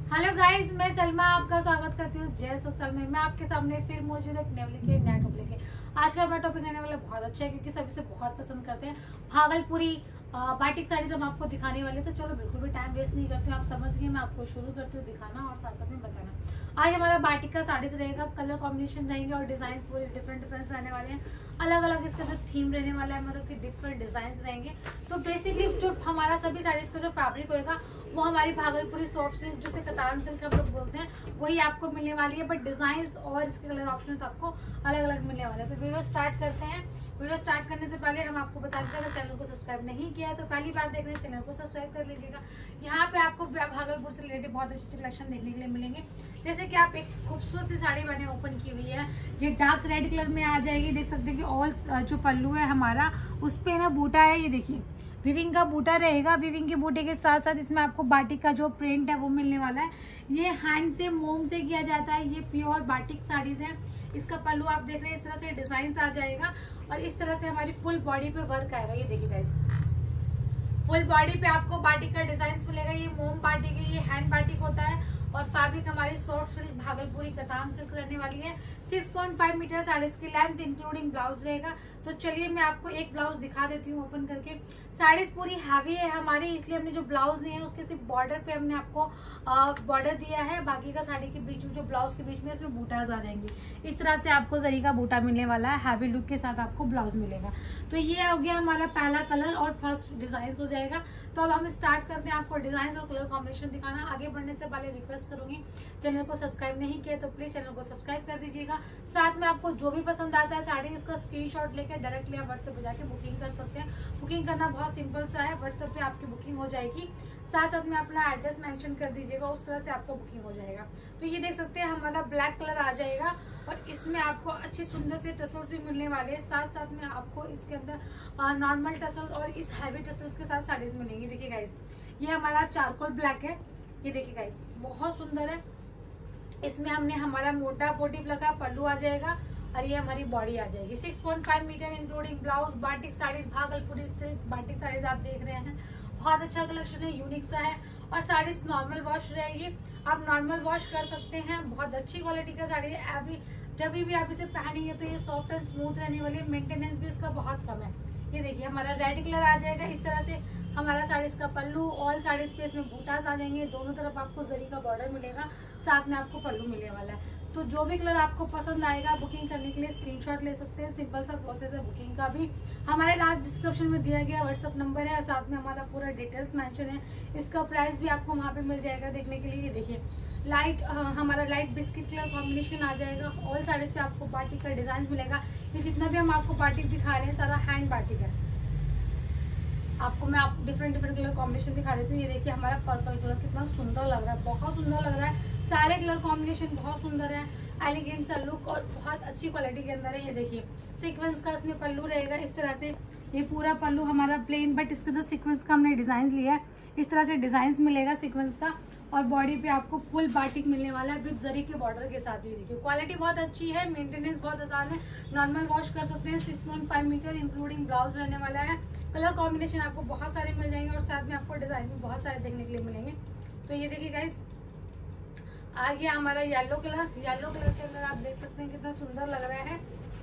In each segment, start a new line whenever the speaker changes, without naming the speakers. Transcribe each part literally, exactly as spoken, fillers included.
Hello guys, मैं सलमा आपका स्वागत करती हूँ जय सत्सल में। मैं आपके सामने फिर मौजूद एक नए के नया टॉपिक लेके। आज का हमारा टॉपिक रहने वाला बहुत अच्छा है क्योंकि सभी से बहुत पसंद करते हैं भागलपुरी बाटिक साड़ीज हम आपको दिखाने वाले। तो चलो बिल्कुल भी टाइम वेस्ट नहीं करती हूँ, आप समझ गए। मैं आपको शुरू करती हूँ दिखाना और साथ साथ में बताना। आज हमारा बाटिक का साड़ीज रहेगा, कलर कॉम्बिनेशन रहेंगे और डिजाइन पूरे डिफरेंट डिफरेंट रहने वाले हैं। अलग अलग इसके अंदर थीम रहने वाला है, मतलब कि डिफरेंट डिजाइन रहेंगे। तो बेसिकली जो हमारा सभी साड़ीज का जो फैब्रिक होगा वो हमारी भागलपुरी सॉफ्ट सिल्क, जिसे कतान सिल्क हम लोग बोलते हैं, वही आपको मिलने वाली है। बट डिजाइन और इसके कलर ऑप्शन तो आपको अलग अलग मिलने वाले हैं। तो वीडियो स्टार्ट करते हैं। वीडियो स्टार्ट करने से पहले हम आपको बता दें, अगर चैनल को सब्सक्राइब नहीं किया है तो पहली बार देख रहे हैं चैनल को सब्सक्राइब कर लीजिएगा। यहाँ पे आपको भागलपुर से रिलेटेड बहुत अच्छे कलेक्शन देखने के लिए मिलेंगे। जैसे कि आप एक खूबसूरत सी साड़ी मैंने ओपन की हुई है, ये डार्क रेड कलर में आ जाएगी। देख सकते हैं कि ऑल जो पल्लू है हमारा उस पे ना बूटा है, ये देखिए विविंग का बूटा रहेगा। विविंग के बूटे के साथ साथ इसमें आपको बाटिक का जो प्रिंट है वो मिलने वाला है। ये हैंड से मोम से किया जाता है, ये प्योर बाटिक साड़ीज है। इसका पल्लू आप देख रहे हैं, इस तरह से डिजाइन आ जाएगा और इस तरह से हमारी फुल बॉडी पे वर्क आएगा। ये देखिए गाइस, फुल बॉडी पे आपको बाटिक का डिजाइन मिलेगा। ये मोम बाटिक है, ये हैंड बाटिक होता है और फैब्रिक हमारी सॉफ्ट सिल्क भागलपुरी कतान सिल्क रहने वाली है। छह पॉइंट पाँच मीटर साड़ी इसकी लेंथ इंक्लूडिंग ब्लाउज रहेगा। तो चलिए मैं आपको एक ब्लाउज दिखा देती हूँ ओपन करके। साड़ीज पूरी हैवी है हमारी, इसलिए हमने जो ब्लाउज नहीं है उसके सिर्फ बॉर्डर पे हमने आपको बॉर्डर दिया है। बाकी का साड़ी के बीच में जो ब्लाउज के बीच में इसमें बूटाज आ जाएंगी। इस तरह से आपको जरी का बूटा मिलने वाला है, हैवी लुक के साथ आपको ब्लाउज मिलेगा। तो ये हो गया हमारा पहला कलर और फर्स्ट डिजाइन हो जाएगा। तो अब हम स्टार्ट करते हैं आपको डिजाइन और कलर कॉम्बिनेशन दिखाना। आगे बढ़ने से पहले रिक्वेस्ट करूंगी, चैनल को सब्सक्राइब नहीं किया तो प्लीज चैनल को सब्सक्राइब कर दीजिएगा। साथ में आपको जो भी पसंद आता है साड़ी, उसका स्क्रीनशॉट लेकर डायरेक्टली आप व्हाट्सएप पे जाके बुकिंग कर सकते हैं। बुकिंग करना बहुत सिंपल सा है, व्हाट्सएप पे आपकी बुकिंग हो जाएगी। साथ साथ में अपना एड्रेस मेंशन कर दीजिएगा, उस तरह से आपको बुकिंग हो जाएगा। तो ये देख सकते हैं हमारा ब्लैक कलर आ जाएगा और इसमें आपको अच्छे सुंदर से टसल्स भी मिलने वाले हैं। साथ साथ में आपको इसके अंदर नॉर्मल टसल्स और इस हैवी टसल्स के साथ साड़ीज मिलेंगी। देखिए गाइस, ये हमारा चारकोल ब्लैक है। ये देखिए गाइस, बहुत सुंदर है। इसमें हमने हमारा मोटा मोटिव लगा पल्लू आ जाएगा और ये हमारी बॉडी आ जाएगी। छह पॉइंट पाँच meter including blouse. Batik sarees Bhagalpuri silk batik sarees आप देख रहे हैं, बहुत अच्छा कलेक्शन है, यूनिक सा है। और साड़ीज नॉर्मल वॉश रहेगी, आप नॉर्मल वॉश कर सकते हैं। बहुत अच्छी क्वालिटी का साड़ी है। अभी जब भी आप इसे पहनेंगे तो ये सॉफ्ट एंड स्मूथ रहने वाली है। मेंटेनेंस भी इसका बहुत कम है। ये देखिए हमारा रेड कलर आ जाएगा। इस तरह से हमारा साड़ीज का पल्लू, ऑल साड़ीज पे इसमें बूटास आ जाएंगे। दोनों तरफ आपको जरी का बॉर्डर मिलेगा, साथ में आपको पल्लू मिलने वाला है। तो जो भी कलर आपको पसंद आएगा, बुकिंग करने के लिए स्क्रीनशॉट ले सकते हैं। सिंपल सा प्रोसेस है बुकिंग का भी। हमारे लास्ट डिस्क्रिप्शन में दिया गया व्हाट्सअप नंबर है और साथ में हमारा पूरा डिटेल्स मेंशन है। इसका प्राइस भी आपको वहाँ पे मिल जाएगा देखने के लिए। ये देखिए लाइट हमारा लाइट बिस्किट कलर कॉम्बिनेशन आ जाएगा। ऑल साड़ीज पे आपको बाटिक का डिजाइन मिलेगा। ये जितना भी हम आपको बाटिक दिखा रहे हैं सारा हैंड बाटिक है। आपको मैं आप डिफरेंट डिफरेंट कलर कॉम्बिनेशन दिखा देती हूँ। ये देखिए हमारा पर्पल कलर कितना सुंदर लग रहा है, बहुत सुंदर लग रहा है। सारे कलर कॉम्बिनेशन बहुत सुंदर है, एलिगेंट सा लुक और बहुत अच्छी क्वालिटी के अंदर है। ये देखिए सीक्वेंस का इसमें पल्लू रहेगा। इस तरह से ये पूरा पल्लू हमारा प्लेन, बट इसके अंदर सीक्वेंस का हमने डिजाइन लिया है। इस तरह से डिजाइन मिलेगा सीक्वेंस का और बॉडी पे आपको फुल बाटिक मिलने वाला है विद जरी के बॉर्डर के साथ। ही देखिए क्वालिटी बहुत अच्छी है, मेंटेनेंस बहुत आसान है, नॉर्मल वॉश कर सकते हैं। छह पॉइंट पाँच मीटर इंक्लूडिंग ब्लाउज रहने वाला है। कलर कॉम्बिनेशन आपको बहुत सारे मिल जाएंगे और साथ में आपको डिजाइन भी बहुत सारे देखने के लिए मिलेंगे। तो ये देखिए गाइस, आ गया हमारा येलो कलर। येलो कलर के अंदर आप देख सकते हैं कितना सुंदर लग रहा है।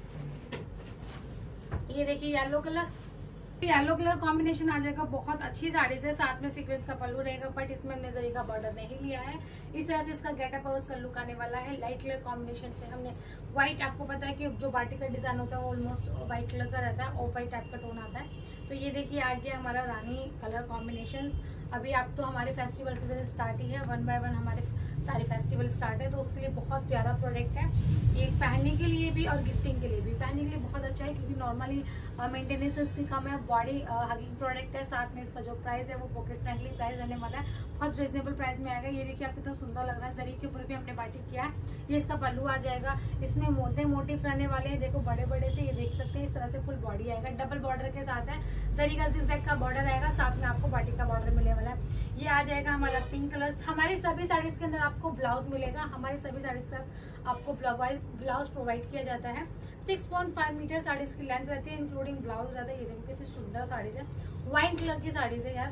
ये देखिए yellow colour, yellow colour combination आ जाएगा। बहुत अच्छी साड़ी है, साथ में सीक्वेंस का पल्लू रहेगा, बट इसमें हमने जरी का बॉर्डर नहीं लिया है। इस तरह से इसका गेटअप और उसका लुक आने वाला है। लाइट कलर कॉम्बिनेशन पे हमने व्हाइट, आपको पता है कि जो बाटिक का डिजाइन होता है वो ऑलमोस्ट व्हाइट कलर का रहता है, ऑफ व्हाइट टाइप का टोन आता है। तो ये देखिए आ गया हमारा रानी कलर कॉम्बिनेशन। अभी आप तो हमारे फेस्टिवल सीजन स्टार्ट ही है, वन बाय वन हमारे सारे फेस्टिवल स्टार्ट है, तो उसके लिए बहुत प्यारा प्रोडक्ट है। ये पहनने के लिए भी और गिफ्टिंग के लिए भी। पहनने के लिए बहुत अच्छा है क्योंकि नॉर्मली मेंटेनेंस इसकी कम है, बॉडी हगिंग प्रोडक्ट है। साथ में इसका जो प्राइस है वो पॉकेट फ्रेंडली प्राइस रहने वाला है, बहुत रिजनेबल प्राइस में आएगा। ये देखिए आप कितना सुंदर लग रहा है, जरी के ऊपर भी हमने बाटिक किया है। ये इसका पल्लू आ जाएगा, इसमें मोटे मोटिव रहने वाले हैं, देखो बड़े बड़े से, ये देख सकते हैं। इस तरह से फुल बॉडी आएगा, डबल बॉर्डर के साथ है, जरी का जिगजैग का बॉर्डर आएगा, साथ में आपको बाटिक का बॉर्डर मिलने वाला है। ये आ जाएगा हमारा पिंक कलर। हमारी सभी साड़ीज के अंदर आपको ब्लाउज मिलेगा, हमारी सभी साड़ीज का आपको ब्लाउज प्रोवाइड किया जाता है। छह पॉइंट पाँच मीटर साड़ीज की लेंथ रहती है, इंक्लूडिंग ब्लाउज रहता है। ये देखो कितनी सुंदर साड़ीज है, वाइन कलर की साड़ीज है यार,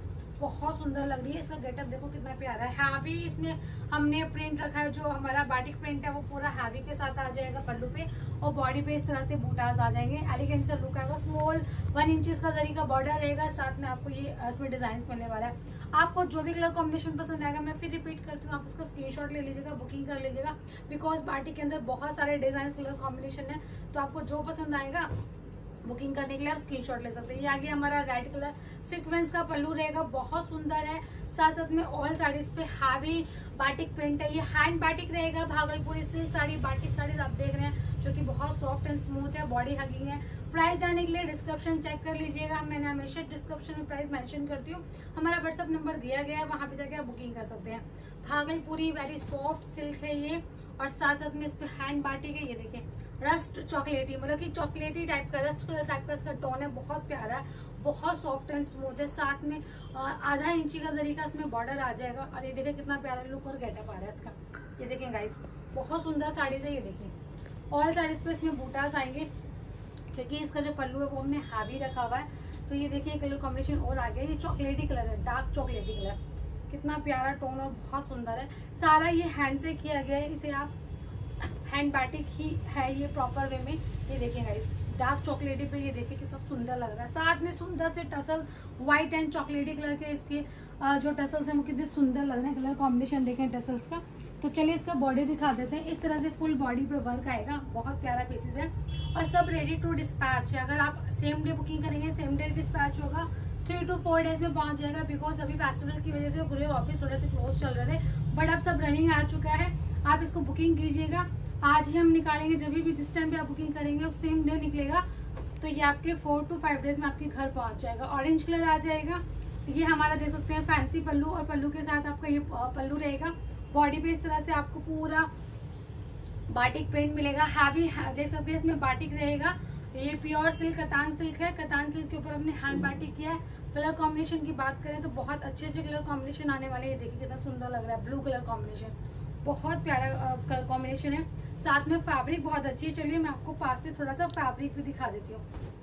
बहुत सुंदर लग रही है। इसका गेटअप देखो कितना प्यारा है। हैवी इसमें हमने प्रिंट रखा है, जो हमारा बाटिक प्रिंट है वो पूरा हैवी के साथ आ जाएगा पल्लू पे, और बॉडी पे इस तरह से बूटास आ जाएंगे। एलिगेंट सा लुक आएगा। स्मॉल वन इंचेस का जरी का बॉर्डर रहेगा, साथ में आपको ये इसमें डिजाइन मिलने वाला है। आपको जो भी कलर कॉम्बिनेशन पसंद आएगा, मैं फिर रिपीट करती हूँ, आप उसका स्क्रीनशॉट ले लीजिएगा, बुकिंग कर लीजिएगा, बिकॉज बाटिक के अंदर बहुत सारे डिजाइन कलर कॉम्बिनेशन है, तो आपको जो पसंद आएगा बुकिंग करने के लिए आप स्क्रीनशॉट ले सकते हैं। ये आगे हमारा रेड कलर सीक्वेंस का पल्लू रहेगा, बहुत सुंदर है। साथ साथ में ऑल साड़ीज पे हैवी बाटिक प्रिंट है। ये हैंड बाटिक रहेगा, भागलपुरी सिल्क साड़ी बाटिक साड़ीज आप देख रहे हैं, जो कि बहुत सॉफ्ट एंड स्मूथ है, बॉडी हगिंग है। प्राइस जाने के लिए डिस्क्रिप्शन चेक कर लीजिएगा, मैंने हमेशा डिस्क्रिप्शन में प्राइस मेंशन करती हूँ। हमारा व्हाट्सअप नंबर दिया गया है, वहाँ पे जाके आप बुकिंग कर सकते हैं। भागलपुरी वेरी सॉफ्ट सिल्क है ये, और साथ साथ में इस पे हैंड बाटिक है। ये देखिए रस्ट चॉकलेटी, मतलब कि चॉकलेटी टाइप का रस्ट कलर टाइप का इसका टोन है, बहुत प्यारा है, बहुत सॉफ्ट एंड स्मूथ है। साथ में आधा इंची का जरी का इसमें बॉर्डर आ जाएगा, और ये देखिए कितना प्यारा लुक और गेटअप आ रहा है इसका। ये देखें गाइस, बहुत सुंदर साड़ीज है। ये देखिए ऑल साड़ीज पे इसमें बूटास आएंगे, क्योंकि इसका जो पल्लू है वो हमने हैवी रखा हुआ है। तो ये देखिए कलर कॉम्बिनेशन और आ गया, ये चॉकलेटी कलर है, डार्क चॉकलेटी कलर, कितना प्यारा टोन और बहुत सुंदर है। सारा ये हैंड से किया गया है, इसे आप हैंड बाटिक ही है ये प्रॉपर वे में। ये देखिएगा इस डार्क चॉकलेटी पे, ये देखिए कितना सुंदर लग रहा है। साथ में सुंदर से टसल व्हाइट एंड चॉकलेटी कलर के इसके जो टसल्स हैं वो कितने सुंदर लग रहे हैं। कलर कॉम्बिनेशन देखें टसल्स का। तो चलिए इसका बॉडी दिखा देते हैं। इस तरह से फुल बॉडी पे वर्क आएगा, बहुत प्यारा पीसेज है, और सब रेडी टू डिस्पैच है। अगर आप सेम डे बुकिंग करेंगे सेम डे डिस्पैच होगा, थ्री टू फोर डेज में पहुंच जाएगा, बिकॉज अभी फेस्टिवल की वजह से पूरे ऑफिस थोड़े से क्लोज चल रहे थे, बट अब सब रनिंग आ चुका है। आप इसको बुकिंग कीजिएगा, आज ही हम निकालेंगे, जब भी जिस टाइम पे आप बुकिंग करेंगे उस सेम डे निकलेगा, तो ये आपके फोर टू फाइव डेज में आपके घर पहुंच जाएगा। ऑरेंज कलर आ जाएगा। ये हमारा देख सकते हैं फैंसी पल्लू, और पल्लू के साथ आपका ये पल्लू रहेगा। बॉडी पे इस तरह से आपको पूरा बाटिक प्रिंट मिलेगा, हैवी देख सकते हैं इसमें बाटिक रहेगा। ये प्योर सिल्क कतान सिल्क है, कतान सिल्क के ऊपर हमने हैंड बाटिक किया है। कलर कॉम्बिनेशन की बात करें तो बहुत अच्छे अच्छे कलर कॉम्बिनेशन आने वाले हैं। ये देखिए कितना सुंदर लग रहा है, ब्लू कलर कॉम्बिनेशन, बहुत प्यारा कलर कॉम्बिनेशन है। साथ में फैब्रिक बहुत अच्छी है। चलिए मैं आपको पास से थोड़ा सा फैब्रिक भी दिखा देती हूँ।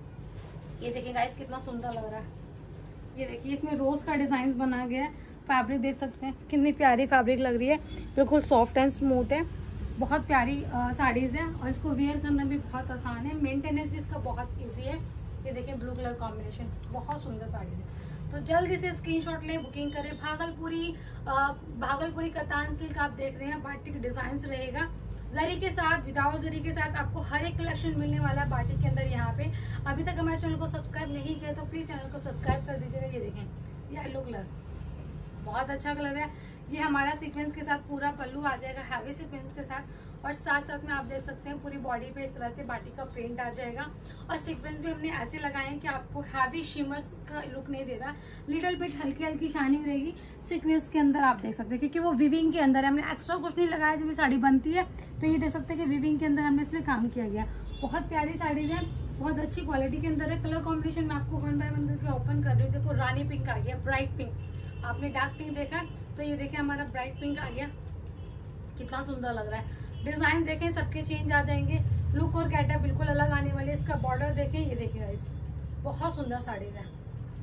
ये देखिए गाइस कितना सुंदर लग रहा है। ये देखिए इसमें रोज का डिजाइन बना गया है। फैब्रिक देख सकते हैं कितनी प्यारी फैब्रिक लग रही है, बिल्कुल सॉफ्ट एंड स्मूथ है, बहुत प्यारी साड़ीज है, और इसको वेयर करना भी बहुत आसान है। मेंटेनेंस भी इसका बहुत ईजी है। ये देखिए ब्लू कलर कॉम्बिनेशन, बहुत सुंदर साड़ी है। तो जल्दी से स्क्रीनशॉट लें, बुकिंग करें। भागलपुरी भागलपुरी कतान सिल्क आप देख रहे हैं, बाटिक डिजाइन रहेगा, जरी के साथ, विदाउट जरी के साथ आपको हर एक कलेक्शन मिलने वाला है बाटिक के अंदर। यहाँ पे अभी तक हमारे चैनल को सब्सक्राइब नहीं किया तो प्लीज चैनल को सब्सक्राइब कर दीजिएगा। ये देखें येलो कलर, बहुत अच्छा कलर है। ये हमारा सीक्वेंस के साथ पूरा पल्लू आ जाएगा, हैवी सीक्वेंस के साथ, और साथ साथ में आप देख सकते हैं पूरी बॉडी पे इस तरह से बाटिक का प्रिंट आ जाएगा, और सीक्वेंस भी हमने ऐसे लगाए हैं कि आपको हैवी शिमर्स का लुक नहीं दे रहा, लिटिल बिट हल्की हल्की शाइनिंग रहेगी सीक्वेंस के अंदर। आप देख सकते हैं क्योंकि वो विविंग के अंदर है, हमने एक्स्ट्रा कुछ नहीं लगाया। जब ये साड़ी बनती है तो ये देख सकते हैं कि विविंग के अंदर हमने इसमें काम किया गया। बहुत प्यारी साड़ीज है, बहुत अच्छी क्वालिटी के अंदर है। कलर कॉम्बिनेशन में आपको वन बाय वन करके ओपन कर रही हूँ। देखो रानी पिंक आ गया, ब्राइट पिंक, आपने डार्क पिंक देखा, तो ये देखिए हमारा ब्राइट पिंक आ गया, कितना सुंदर लग रहा है। डिजाइन देखें सबके चेंज आ जाएंगे, लुक और गेटअप बिल्कुल अलग आने वाले। इसका बॉर्डर देखें, ये देखिएगा इस बहुत सुंदर साड़ीज है।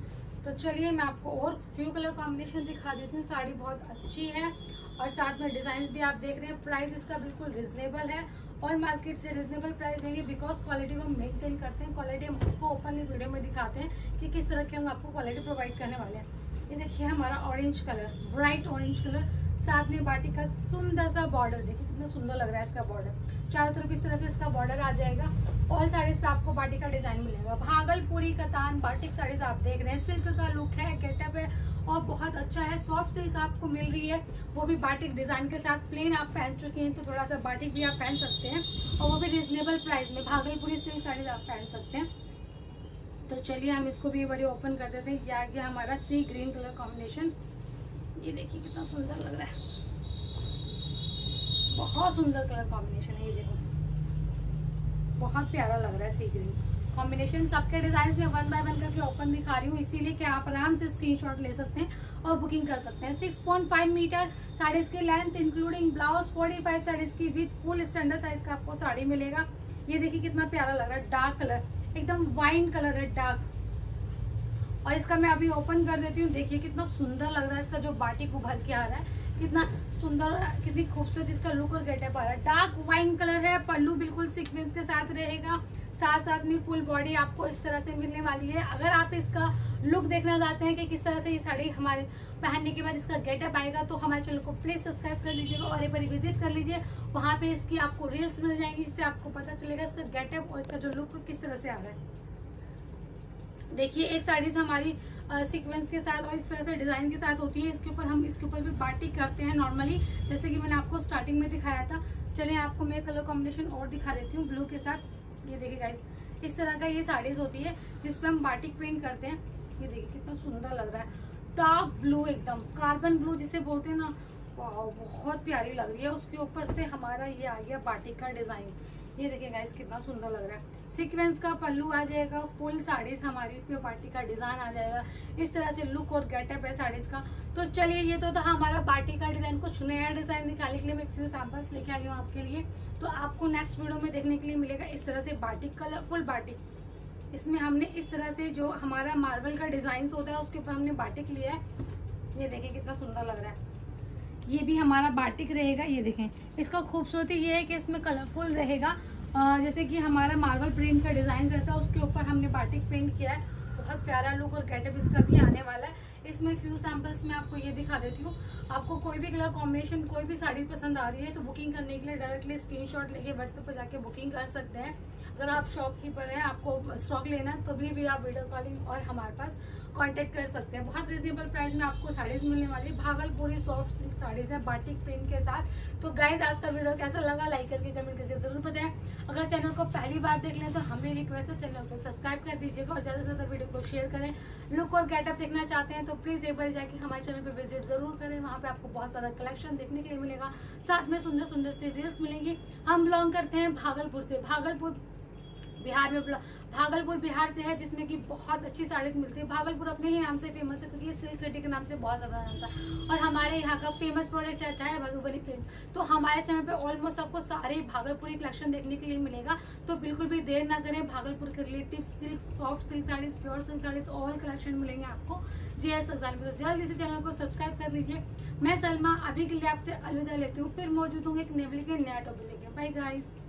तो चलिए मैं आपको और फ्यू कलर कॉम्बिनेशन दिखा देती हूँ। साड़ी बहुत अच्छी है, और साथ में डिजाइन भी आप देख रहे हैं। प्राइस इसका बिल्कुल रिजनेबल है, और मार्केट से रिजनेबल प्राइस देंगे, बिकॉज क्वालिटी को हम मेंटेन करते हैं। क्वालिटी हम आपको ओपनली वीडियो में दिखाते हैं कि किस तरह की हम आपको क्वालिटी प्रोवाइड करने वाले हैं। ये देखिए हमारा orange colour, bright orange colour, साथ में बाटिक का सुंदर सा बॉर्डर, देखिए कितना सुंदर लग रहा है इसका बॉर्डर। चारों तरफ इस तरह से इसका बॉर्डर आ जाएगा। ऑल साड़ीज पे आपको बाटिक का डिजाइन मिलेगा। भागलपुरी कतान बाटिक साड़ीज आप देख रहे हैं, सिल्क का लुक है, गेटअप है, और बहुत अच्छा है। सॉफ्ट सिल्क आपको मिल रही है, वो भी बाटिक डिजाइन के साथ। प्लेन आप पहन चुके हैं तो थोड़ा सा बाटिक भी आप पहन सकते हैं, और वो भी रिजनेबल प्राइस में। भागलपुरी सिल्क साड़ीज आप पहन सकते हैं। तो चलिए हम इसको भी एक बार ओपन कर देते हैं। ये आ गया हमारा सी ग्रीन कलर कॉम्बिनेशन, ये देखिए कितना सुंदर लग रहा है, बहुत सुंदर कलर कॉम्बिनेशन है। ये देखो बहुत प्यारा लग रहा है सी ग्रीन कॉम्बिनेशन। सबके डिजाइन में वन बाय वन करके ओपन दिखा रही हूँ, इसीलिए कि आप आराम से स्क्रीनशॉट ले सकते हैं और बुकिंग कर सकते हैं। Six point five meter sarees की length including blouse, forty five sarees की विथ फुल स्टैंडर्ड साइज का आपको साड़ी मिलेगा। ये देखिए कितना प्यारा लग रहा है, डार्क कलर, एकदम वाइन कलर है डार्क, और इसका मैं अभी ओपन कर देती हूँ। देखिए कितना सुंदर लग रहा है, इसका जो बाटिक उभर के आ रहा है कितना सुंदर, कितनी खूबसूरत इसका लुक और गेटअप आ रहा है। डार्क वाइन कलर है, पल्लू बिल्कुल सीक्वेंस के साथ रहेगा, साथ साथ में फुल बॉडी आपको इस तरह से मिलने वाली है। अगर आप इसका लुक देखना चाहते हैं कि किस तरह से ये साड़ी हमारे पहनने के बाद इसका गेटअप आएगा, तो हमारे चैनल को प्लीज सब्सक्राइब कर लीजिएगा और एक बार विजिट कर लीजिए। वहाँ पे इसकी आपको रील्स मिल जाएंगी, जिससे आपको पता चलेगा इसका गेटअप और इसका जो लुक किस तरह से आ रहा है। देखिए एक साड़ी से हमारी सीक्वेंस के साथ और इस तरह से डिजाइन के साथ होती है। इसके ऊपर हम इसके ऊपर भी बाटिक करते हैं नॉर्मली, जैसे कि मैंने आपको स्टार्टिंग में दिखाया था। चलिए आपको मैं कलर कॉम्बिनेशन और दिखा देती हूँ ब्लू के साथ। ये देखिए गाइस, इस तरह का ये साड़ीज होती है जिसपे हम बाटिक प्रिंट करते हैं। ये देखिए कितना सुंदर लग रहा है, डार्क ब्लू, एकदम कार्बन ब्लू जिसे बोलते हैं ना, बहुत प्यारी लग रही है। उसके ऊपर से हमारा ये आ गया बाटिक का डिजाइन। ये देखिए गाइस कितना सुंदर लग रहा है। सीक्वेंस का पल्लू आ जाएगा, फुल साड़ीज हमारी पे बाटिक का डिजाइन आ जाएगा। इस तरह से लुक और गेटअप है साड़ीज का। तो चलिए ये तो था हमारा बाटिक का डिजाइन। कुछ नया डिजाइन निकालने के लिए मैं फ्यू सैंपल्स लेके आई हूँ आपके लिए, तो आपको नेक्स्ट वीडियो में देखने के लिए मिलेगा इस तरह से बाटिक, कलरफुल बाटिक। इसमें हमने इस तरह से जो हमारा मार्बल का डिजाइन होता है उसके ऊपर हमने बाटिक लिया है। ये देखिए कितना सुंदर लग रहा है। ये भी हमारा बाटिक रहेगा। ये देखें, इसका खूबसूरती ये है कि इसमें कलरफुल रहेगा। आ, जैसे कि हमारा मार्बल प्रिंट का डिजाइन रहता है उसके ऊपर हमने बाटिक प्रिंट किया है। बहुत प्यारा लुक और गेटअप इसका भी आने वाला है। इसमें फ्यू सैंपल्स में आपको ये दिखा देती हूँ। आपको कोई भी कलर कॉम्बिनेशन, कोई भी साड़ी पसंद आ रही है तो बुकिंग करने के लिए डायरेक्टली स्क्रीनशॉट लेके व्हाट्सएप पर जाके बुकिंग कर सकते हैं। अगर आप शॉपकीपर हैं, आपको स्टॉक लेना है, तभी भी आप वीडियो कॉलिंग और हमारे पास कांटेक्ट कर सकते हैं। बहुत रिजनेबल प्राइस में आपको साड़ीज मिलने वाली है। भागलपुरी सॉफ्ट सिल्क साड़ीज है बाटिक प्रिंट के साथ। तो गाइज आज का वीडियो कैसा लगा लाइक करके कमेंट करके जरूर बताएं। अगर चैनल को पहली बार देख लें तो हमें रिक्वेस्ट है चैनल को सब्सक्राइब कर दीजिएगा और ज्यादा से ज्यादा वीडियो को शेयर करें। लुक और गेटअप देखना चाहते हैं तो प्लीज एक बार जाके हमारे चैनल पे विजिट जरूर करें। वहाँ पे आपको बहुत सारा कलेक्शन देखने के लिए मिलेगा, साथ में सुंदर सुंदर सी रील्स मिलेंगी। हम बिलोंग करते हैं भागलपुर से, भागलपुर बिहार में, भागलपुर बिहार से है, जिसमें कि बहुत अच्छी साड़ीज मिलती है। भागलपुर अपने ही नाम से फेमस है क्योंकि सिल्क सिटी के नाम से बहुत ज्यादा जानता है। और हमारे यहाँ का फेमस प्रोडक्ट रहता है मधुबनी प्रिंट्स। तो हमारे चैनल पे ऑलमोस्ट आपको सारे भागलपुरी कलेक्शन देखने के लिए मिलेगा। तो बिल्कुल भी देर ना करें, भागलपुर के relative silk, soft silk sarees, pure silk sarees, all collection मिलेंगे आपको जी एस सजाल में। तो जल्दी से चैनल को सब्सक्राइब कर लीजिए। मैं सलमा अभी के लिए आपसे अलविदा लेती हूँ, फिर मौजूद हूँ एक नेवली के नया टॉपिक लेके। Bye guys.